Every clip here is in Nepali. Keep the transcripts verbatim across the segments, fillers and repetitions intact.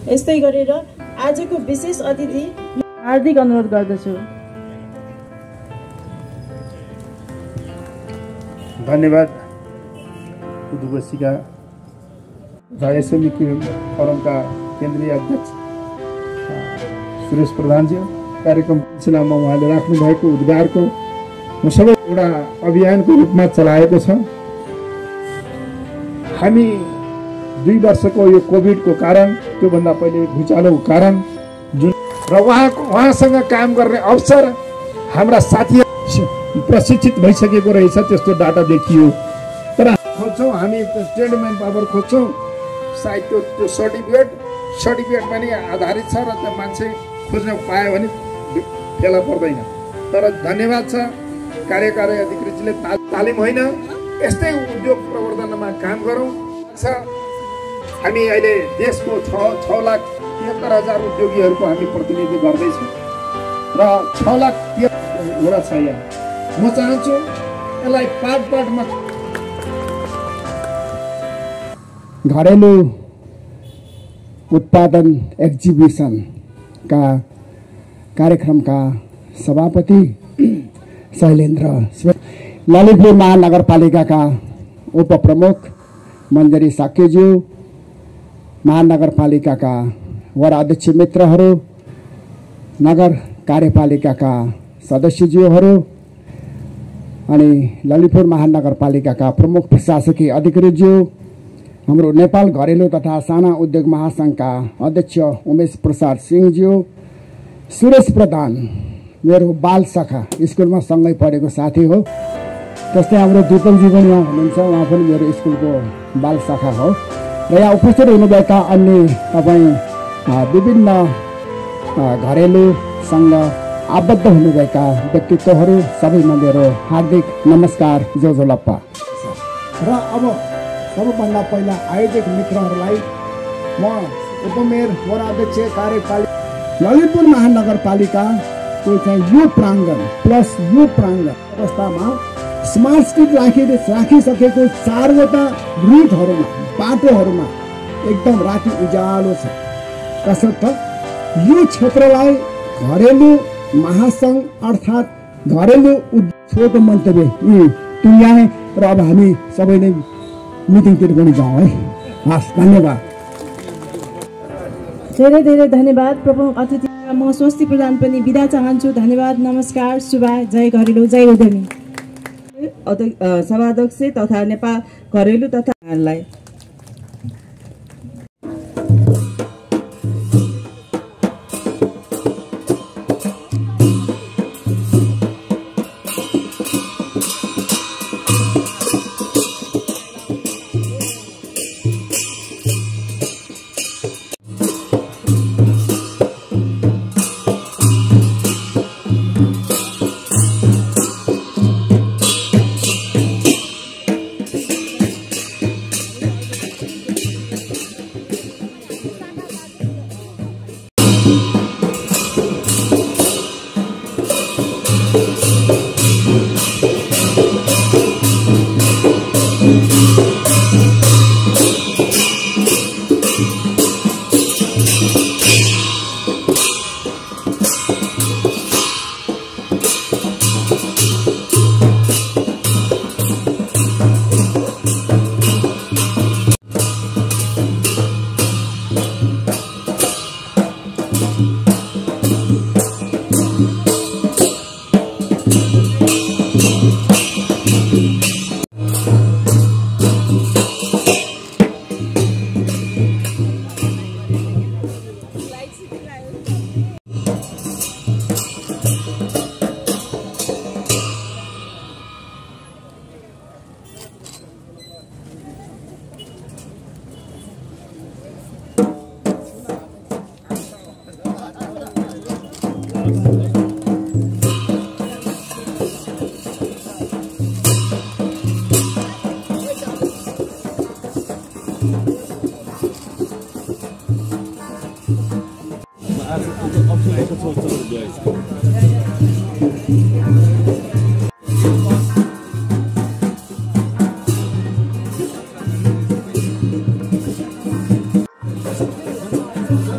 यस्तै गरेर आजको विशेष अतिथि हार्दिक अनुरोध गर्दछु। धन्यवाद उद्घोषिका एसएमई फोरमका केन्द्रीय अध्यक्ष सुरेश प्रधानजी। कार्यक्रम सिलसिलामा उहाँले राख्नु भएको उद्घारको सबै एउटा अभियानको रूपमा चलाएको छ। हामी दुई वर्षको यो कोभिडको कारण, त्योभन्दा पहिले भुइँचालोको कारण जुन र उहाँको उहाँसँग काम गर्ने अवसर हाम्रा साथीहरू प्रशिक्षित भइसकेको रहेछ, त्यस्तो डाटा देखियो। तर खोज्छौँ हामी ट्रेन्ड म्यान पावर खोज्छौँ, सायद त्यो त्यो सर्टिफिकेट सर्टिफिकेटमा नै आधारित छ र त्यो मान्छे खोज्न पायो भने फेला पर्दैन। तर धन्यवाद छ कार्यकारी अधिकारीजीले। तालिम होइन, यस्तै उद्योग प्रवर्धनमा काम गरौँ। हामी अहिले देशको छ छ लाख तिहत्तर हजार उद्योगीहरूको हामी प्रतिनिधि गर्दैछौँ र छ लाख तिहत्तरवटा छ यहाँ। म चाहन्छु यसलाई पार्ट पार्टमा घरेलु उत्पादन एक्जिबिसनका कार्यक्रमका सभापति शैलेन्द्र, ललितपुर महानगरपालिकाका उपप्रमुख मञ्जरी साक्यज्यू, महानगरपालिकाका वडा अध्यक्ष मित्रहरू, नगर कार्यपालिकाका सदस्यज्यूहरू अनि ललितपुर महानगरपालिकाका प्रमुख प्रशासकीय अधिकारीज्यू, हाम्रो नेपाल घरेलु तथा साना उद्योग महासङ्घका अध्यक्ष उमेश प्रसाद सिंहज्यू, सुरेश प्रधान मेरो बाल शाखा स्कुलमा सँगै पढेको साथी हो। त्यस्तै हाम्रो दिपकजी पनि यहाँ हुनुहुन्छ, उहाँ पनि मेरो स्कुलको बाल शाखा हो। र यहाँ उपस्थित हुनुभएका अन्य तपाईँ विभिन्न घरेलुसँग आबद्ध हुनुभएका व्यक्तित्वहरू सबैमा मेरो हार्दिक नमस्कार, जोजोलप्पा। र अब सबभन्दा पहिला आयोजक मित्रहरूलाई म उपमेयर वडा अध्यक्ष कार्यपालिका ललितपुर महानगरपालिकाको चाहिँ यो प्राङ्गण प्लस यो प्राङ्गण अवस्थामा स्मार्ट स्ट्रिट राखि राखिसकेको चारवटा रुटहरूमा बाटोहरूमा एकदम राति उज्यालो छ। तसर्थ यो क्षेत्रलाई घरेलु महासङ्घ अर्थात् घरेलु छोटो मन्तव्य तुल्याए र अब हामी सबै नै मिटिङतिर पनि जाउँ है। हस्, धन्यवाद। धेरै धेरै धन्यवाद प्रमुख अतिथि। म स्वस्ति प्रधान पनि बिदा चाहन्छु। धन्यवाद, नमस्कार, शुभा, जय घरेलु, जय उद्यमी। सभाध्यक्ष तथा नेपाल घरेलु तथा लाई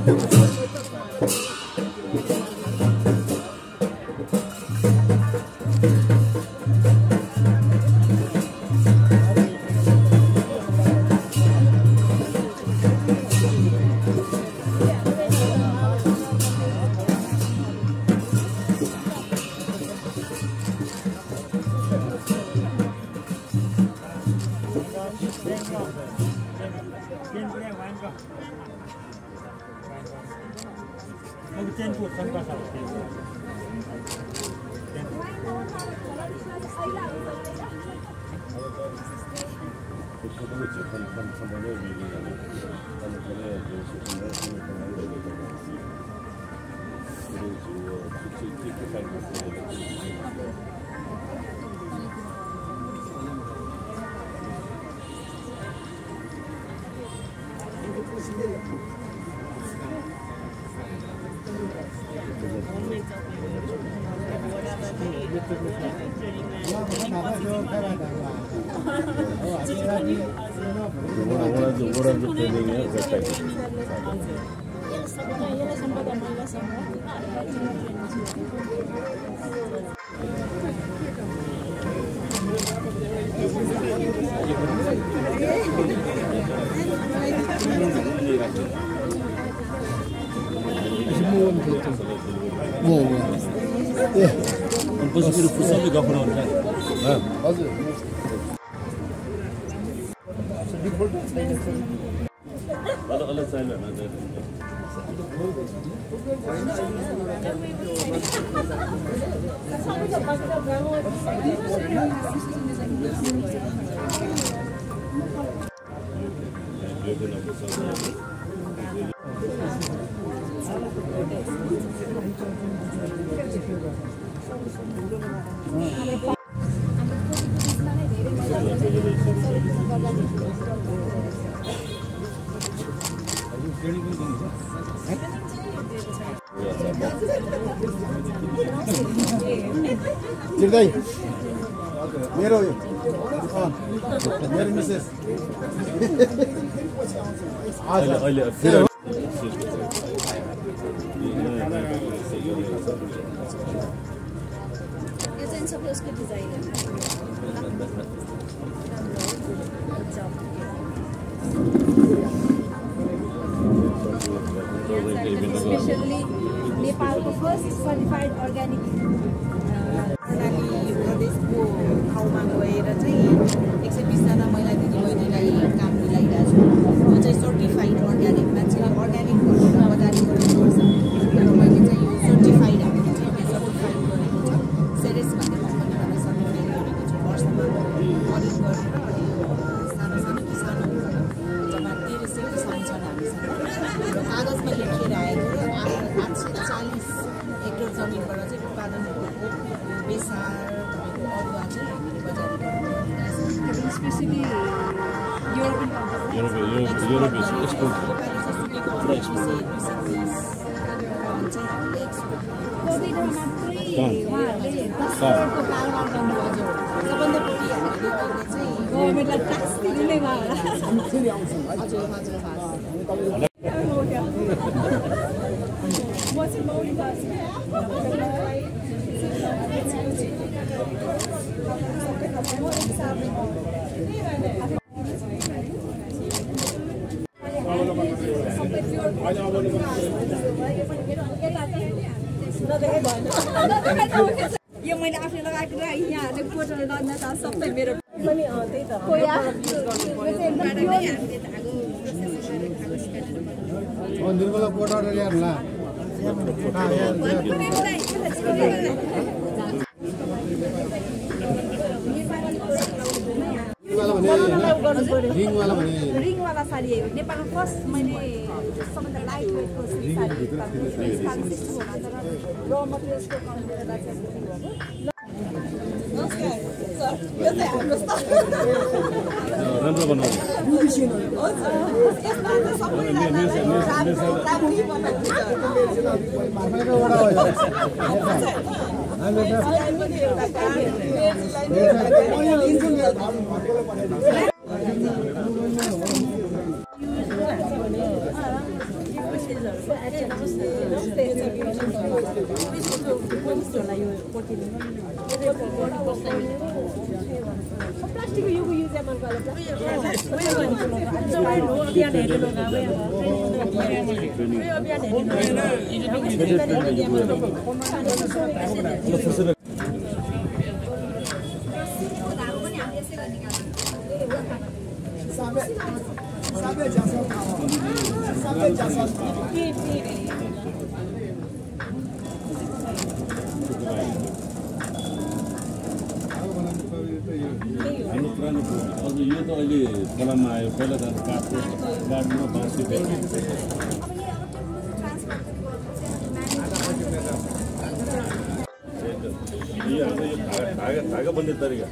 पछि फुर्सदले गफाउनु हुन्छ हजुर अलग अलग चाहिए चिर्दै मेरो मेरो मिसेस अहिले अहिले फेरि यो चाहिँ सबै उसको डिजाइन हो स्पेशली नेपालको फर्स्ट सर्टिफाइड अर्ग्यानिक कर्णाली प्रदेशको ठाउँमा गएर चाहिँ एक सय बिसजना महिला दिदीबहिनीलाई काम दिलाइरहेको छु। यो चाहिँ सर्टिफाइड अर्ग्यानिक मान्छेले अर्ग्यानिक गरेर बजारी गरेको छ। मैले चाहिँ यो सर्टिफाइड हामीले चाहिँ सर्टिफाइड गरेको छ। सेरेस भन्ने कम्पनीबाट सर्टिफाइड गरेको छु। वर्षमा अडिट गरेर अनि सानो सानो किसानहरू जम्मा तेह्र सय किसान छन् हामीसँग र कागजमा लेखेर आएको आठ सय चालिस हेक्टर जमिनबाट चाहिँ उत्पादन भएको बेसार तपाईँको अदुवा चाहिँ हामीले बजारी स्पेसली युरोपियन कोभिडमा मात्रै उहाँहरूले दस करोडको कारोबार गर्नुभयो। सबभन्दा बढी हामीले गर्ने चाहिँ गभर्मेन्टलाई ट्याक्स दिने भयो हजुर हजुर म चाहिँ मौरी गर्छु यो मैले आफूले लगाएको र यहाँहरूले कोटहरू लड्न त सबै मेरो पनि त्यही त निर्मला कोटा ल्याएर ला रिङवाला साडी हो नेपालमा फर्स्ट मैले सबभन्दा लाइट वेटको साडी र मटेरियल्सको कम्पनीबाट चाहिँ राम्रो बनाउनु प्लास्टिकको यो युज मन गरे अभियान हेर्नु हाम्रो पुरानो अझ यो त अहिले खोलामा आयो पहिला त काठको बाटोमा बाँसको बेच्ने यो हाम्रो यो धागा धागा बन्ने तरिका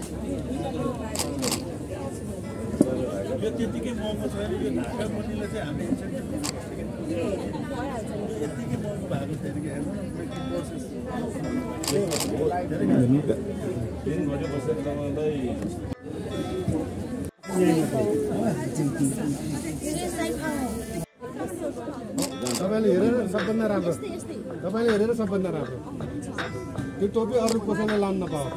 यो त्यतिकै महँगो छैन यो धागा बन्नेले चाहिँ हामी यतिकै महँगो भएको छैन कि हेर्नु दिन घरि बसेर तपाईँलाई तपाईँले हेरेर सबभन्दा राम्रो तपाईँले हेरेर सबभन्दा राम्रो त्यो टोपी अरू कसैले लाउन नपाओ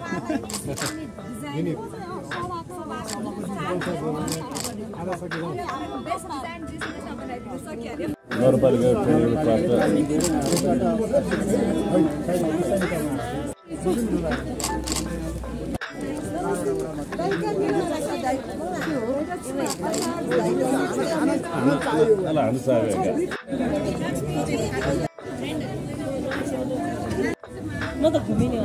नगरपालिका प्राप्त अला हान्नु चाह्यो म त घुमिने हो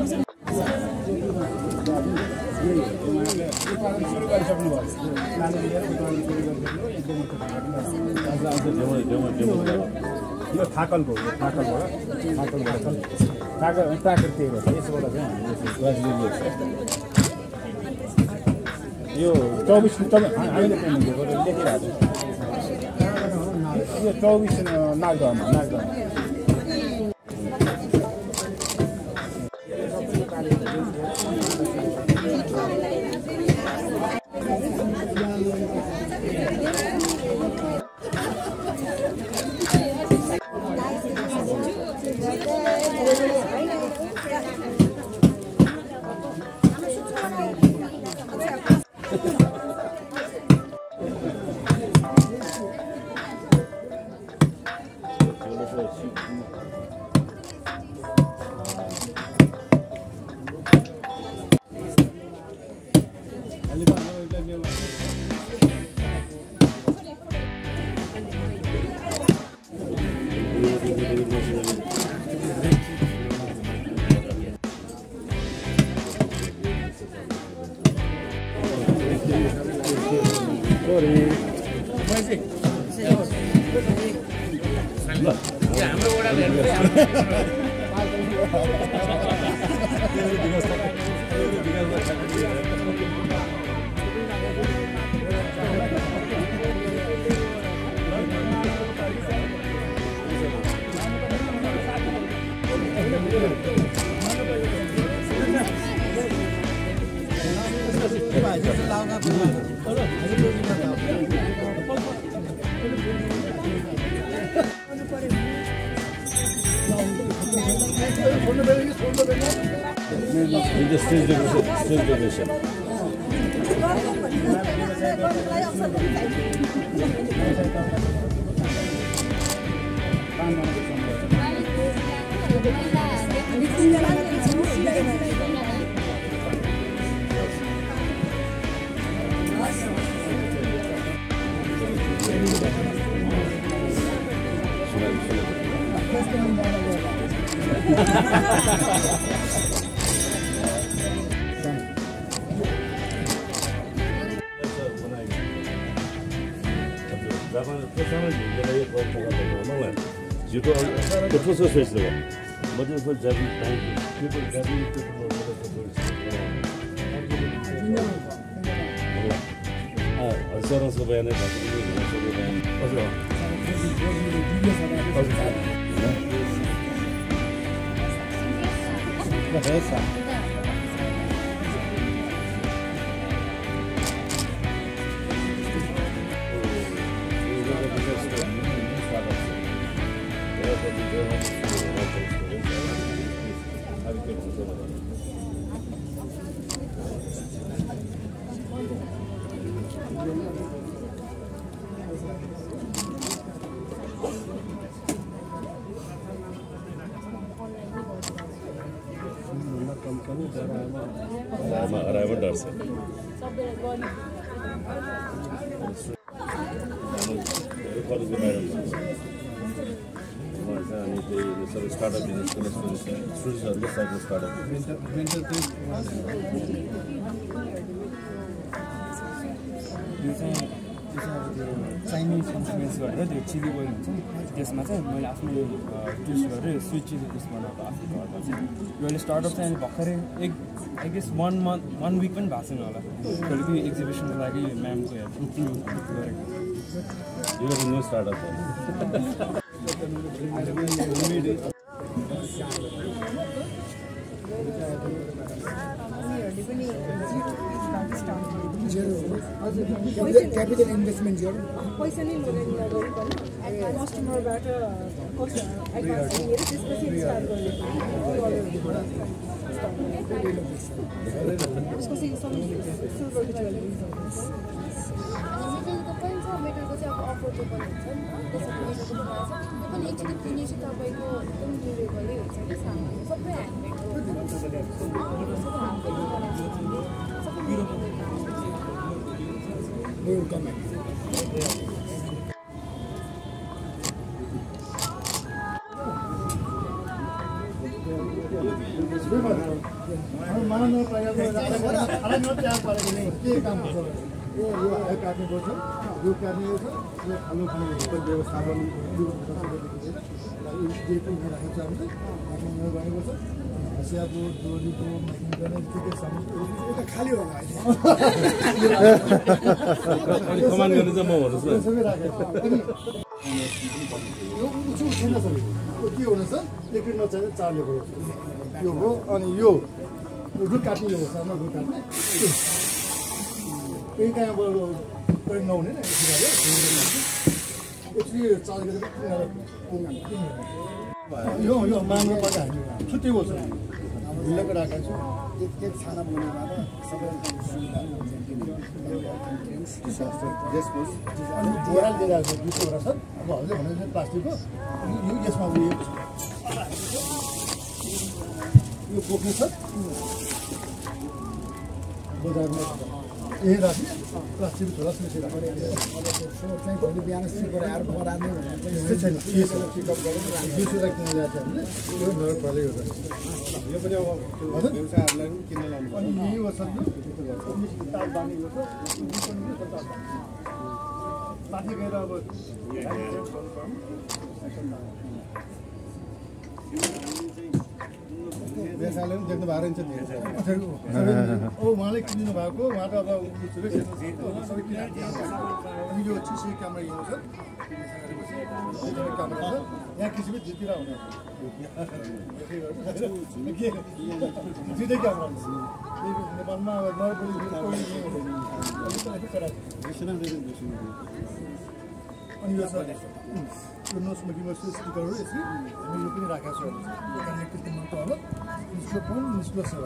यो थाकलको थाकलबाट थाकलबाट थाकल प्राकृतिक हो यसबाट चाहिँ यो चौबिस तपाईँ हामीले लेखिरहेको यो चौबिस नागदहमा नागदहमा in the stage decoration, stage decoration. You don't. The first face the one. But the first job is time. People job is people know what the first. Ah, asal asal bayar ni tak boleh. Asal bayar. Asal. Asal. Asal. हराएर डर छ कलेजको बाहिर अनि त्यही सबै स्टार्टअप बिजनेसको स्टुडेन्ट्सहरूको साइडमा स्टार्टअप चाइनिज इन्फ्लुएन्स गरेर त्यो चिली ओइल हुन्छ नि त्यसमा चाहिँ मैले आफ्नो टेस्ट गरेर स्विट चिली टेस्ट बनाएको आफ्नो घरमा चाहिँ यो अहिले स्टार्टअप चाहिँ अहिले भर्खरै एक I guess one month one week पनि भएको छैन होला कहिले त्यो एक्जिबिसनको लागि म्यामको हेल्प गरेको यो न्यू स्टार्टअप हो क्यापिटल इन्भेस्टमेन्ट पैसा नै लगाएर कस्टमरबाट एडभान्स लिएर त्यसपछि स्टार्ट गर्ने मेटलको चाहिँ अब अफोर्डेबल हुन्छ नि त्यसको पनि एक्चुली किने चाहिँ तपाईँको एकदम ड्युरेबलै हुन्छ कि सामान सबै ह्यान्डमेड हो सबै हातले के काम गर्छ यो यो काट्ने गर्छ यो काट्ने गर्छ यो खानु खाने व्यवस्थापन जे पनि राखेको छ हामीले आफ्नो उयो गरेको छ हँसियाको डोरीको मेकिङ गर्ने के के सामान एउटा खाली होला अनि कमान्ड गर्ने चाहिँ म भन्नुहोस् न सबै राखेको अनि यो उच्च छैन सबै के हुनेछ एकैट नचाहिने चारले गर्छ यो हो अनि यो रुख काट्ने यो हो सानो रुख काट्ने त्यही कहाँबाट प्रयोग नहुने न एकचोटि चार्ज गरेर यो यो माग्नु पर्दा हामी छुट्टीको छ ढिलोको राखेको छु एक एक छाना बनाएर सबै सुविधाहरू अनि बोरा दिइरहेको छ दुई बोरा छ अब हजुर भने चाहिँ प्लास्टिकको यो यसमा उयो यो बोक्ने छ बजारमा यही राख्ने प्लास्टिक छोरा सुसेर चाहिँ भोलि बिहान सिकेर आएर बराल्ने भनेर छैन पिकअप गरेर दुसरा किन्न जान्छ हामीले यो घर फलेको छ यो पनि अब व्यवसायहरूलाई पनि किन्न लानु अनि यही वर्ष ताल बाँधेको छ माथि गएर अब व्यवसायले पनि देख्नु भएको रहेछ ओ उहाँले किन्नु भएको उहाँको अब सबै किनेर अनि यो चिसी क्यामेरा यो छ क्यामेरा छ यहाँ किसिमले जितेर हुने जिते क्यामेरा नेपालमा अब नरबोली अनि यो छ यो नो स्मोकिङ स्पिकरहरू यसरी हामी यो पनि राखेको छौँ कनेक्टेड मात्र होला निस्लो फोन निस्लो सेवा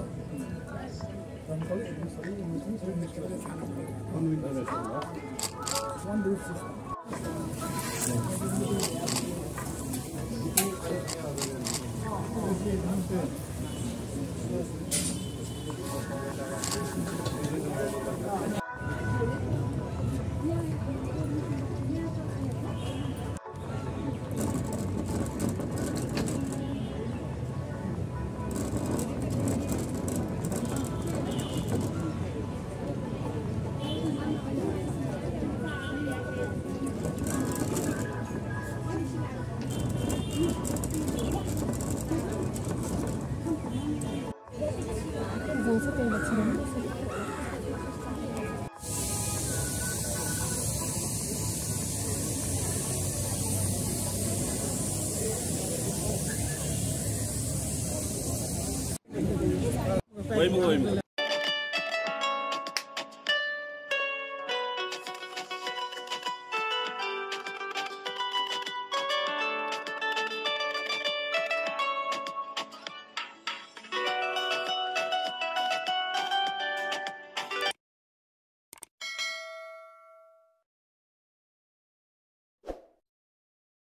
Wait, wait, wait.